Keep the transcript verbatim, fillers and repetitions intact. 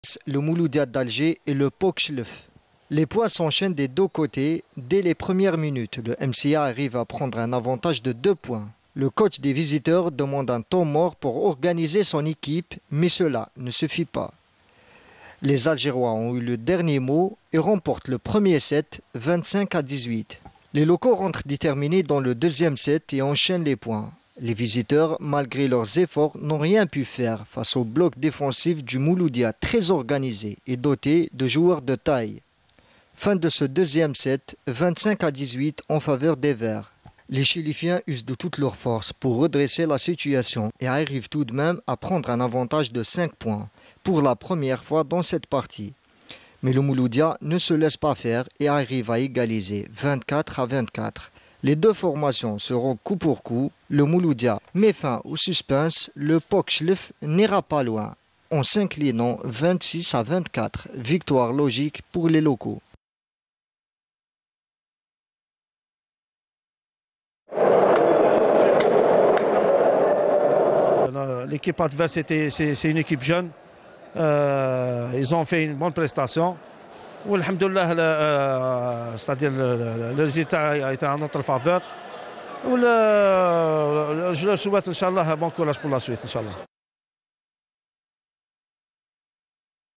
le Mouloudia d'Alger et le Pokchlef. Les points s'enchaînent des deux côtés. Dès les premières minutes, le M C A arrive à prendre un avantage de deux points. Le coach des visiteurs demande un temps mort pour organiser son équipe, mais cela ne suffit pas. Les Algérois ont eu le dernier mot et remportent le premier set vingt-cinq à dix-huit. Les locaux rentrent déterminés dans le deuxième set et enchaînent les points. Les visiteurs, malgré leurs efforts, n'ont rien pu faire face au bloc défensif du Mouloudia très organisé et doté de joueurs de taille. Fin de ce deuxième set, vingt-cinq à dix-huit en faveur des Verts. Les Chilifiens usent de toute leur force pour redresser la situation et arrivent tout de même à prendre un avantage de cinq points pour la première fois dans cette partie. Mais le Mouloudia ne se laisse pas faire et arrive à égaliser vingt-quatre à vingt-quatre. Les deux formations seront coup pour coup. Le Mouloudia met fin au suspense. Le Pokchlef n'ira pas loin en s'inclinant vingt-six à vingt-quatre. Victoire logique pour les locaux. L'équipe adverse, c'est une équipe jeune. Euh, ils ont fait une bonne prestation. Alhamdoulilah, euh, c'est-à-dire le, le, le résultat a été en notre faveur. Le, je leur souhaite, Inch'Allah, bon courage pour la suite, Inch'Allah.